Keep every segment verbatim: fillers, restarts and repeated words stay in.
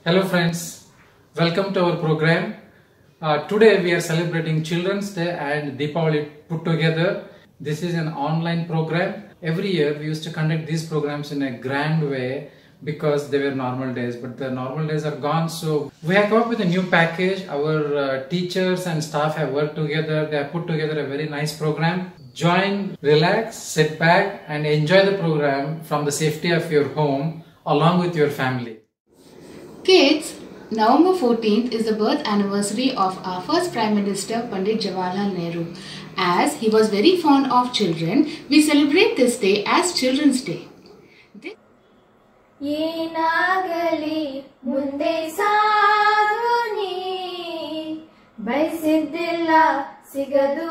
Hello friends, welcome to our program. Uh, today we are celebrating Children's Day and Deepavali put together. This is an online program. Every year we used to conduct these programs in a grand way because they were normal days, but the normal days are gone. So we have come up with a new package. Our uh, teachers and staff have worked together. They have put together a very nice program. Join, relax, sit back and enjoy the program from the safety of your home along with your family. Kids, November fourteenth is the birth anniversary of our first Prime Minister Pandit Jawaharlal Nehru. As he was very fond of children, we celebrate this day as Children's Day. Ye nagali munde saaguni baisidilla sigadu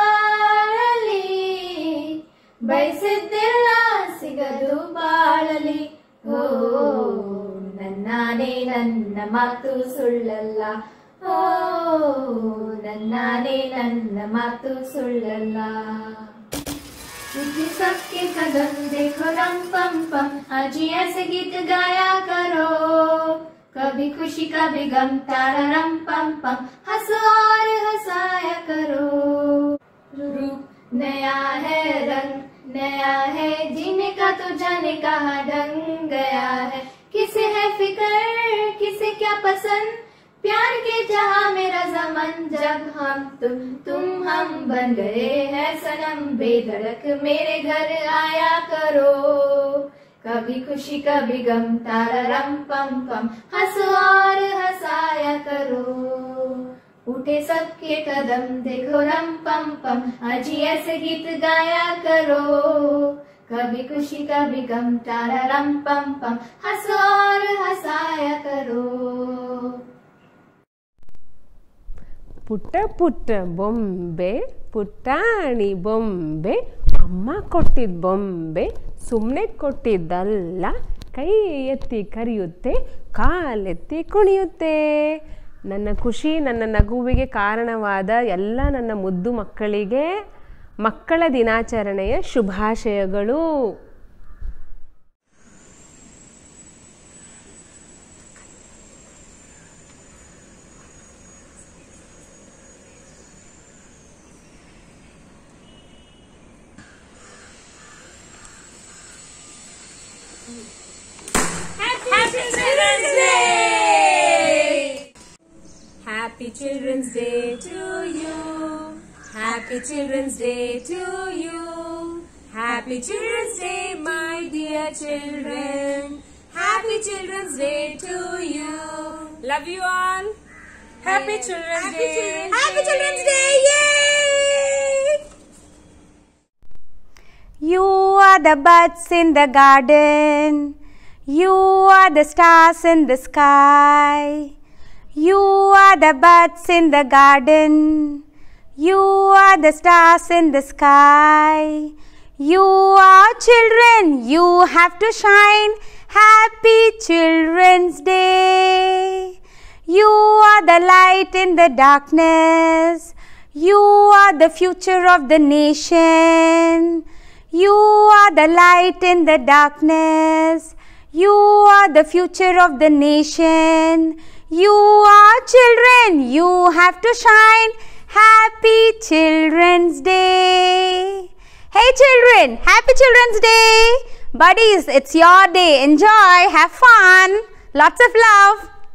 balali baisidilla sigadu balali oh nannane nanna matu sullalla oh nannane nanna matu sullalla मुझे सबके कदम देखो रम पम पम आज ऐसे गीत गाया करो कभी खुशी कभी गम तारा रम पम पम हंसो और हंसाया करो रूप नया है रंग नया है जीने का तो जाने कहाँ ढंग गया है किसे है फिक्र किसे क्या पसंद प्यार के जहां में रज़ामंद जब हम तुम तुम हम बन गए हैं सनम बेधड़क मेरे घर आया करो कभी खुशी कभी गम तारा रम पम पम हंसो और हंसाया करो उठे सबके कदम देखो रम पम पम आज ऐसे गीत गाया करो कभी खुशी कभी गम तारा रम पम पम हंसो और हंसाया करो ಪುಟ್ಟ ಪುಟ್ಟ ಬೊಂಬೆ ಪುಟ್ಟಾಣಿ ಬೊಂಬೆ ಅಮ್ಮ ಕೊಟ್ಟಿದ್ದ ಬೊಂಬೆ ಸುಮ್ಮನೆ ಕೊಟ್ಟಿದ್ದಲ್ಲ ಕೈ ಎತ್ತಿ ಕರೆಯುತ್ತೆ ಕಾಲೆತ್ತಿ ಕುಣಿಯುತ್ತೆ ನನ್ನ ಖುಷಿ ನನ್ನ ನಗುವಿಗೆ ಕಾರಣವಾದ ಎಲ್ಲ ನನ್ನ ಮುದ್ದು ಮಕ್ಕಳಿಗೆ ಮಕ್ಕಳ ದಿನಾಚರಣೆಯ ಶುಭಾಶಯಗಳು. Happy Children's Day to you. Happy Children's Day to you. Happy Children's Day, my dear children. Happy Children's Day to you. Love you all. Happy Children's Happy Day. Children's Happy Day. Children's Day. Yay! You are the buds in the garden. You are the stars in the sky. You are the buds in the garden. You are the stars in the sky. You are children. You have to shine. Happy Children's Day. You are the light in the darkness. You are the future of the nation. You are the light in the darkness. You are the future of the nation. You are children. You have to shine. Happy Children's Day. Hey children, Happy Children's Day. Buddies, it's your day. Enjoy, have fun. Lots of love.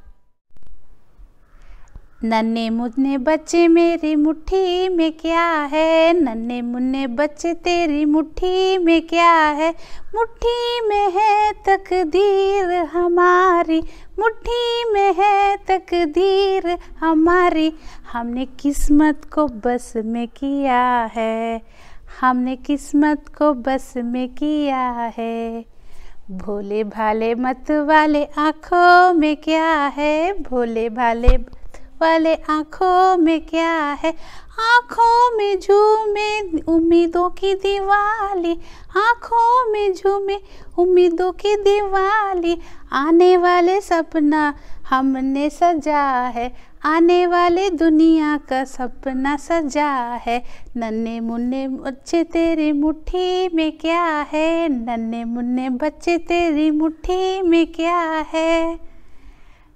नन्हे मुन्ने बच्चे मेरी मुट्ठी में क्या है नन्हे मुन्ने बच्चे तेरी मुट्ठी में क्या है मुट्ठी में है तकदीर हमारी मुट्ठी में है तकदीर हमारी हमने किस्मत को बस में किया है हमने किस्मत को बस में किया है भोले भाले मत वाले आँखों में क्या है भोले भाले वाले आँखों में क्या है आँखों में झूमे उम्मीदों की दिवाली आँखों में झूमे उम्मीदों की दिवाली आने वाले सपना हमने सजा है आने वाले दुनिया का सपना सजा है नन्हे मुन्ने बच्चे तेरी मुट्ठी में क्या है नन्हे मुन्ने बच्चे तेरी मुट्ठी में क्या है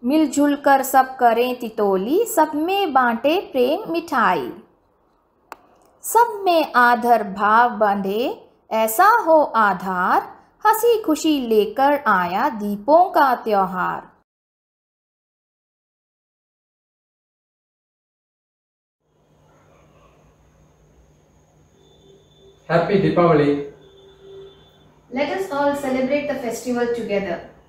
मिलजुल कर सब करें तितोली, सब में बांटे प्रेम मिठाई। सब में आदर भाव बंधे, ऐसा हो आधार, हंसी खुशी लेकर आया दीपों का त्योहार। Happy Deepavali. Let us all celebrate the festival together.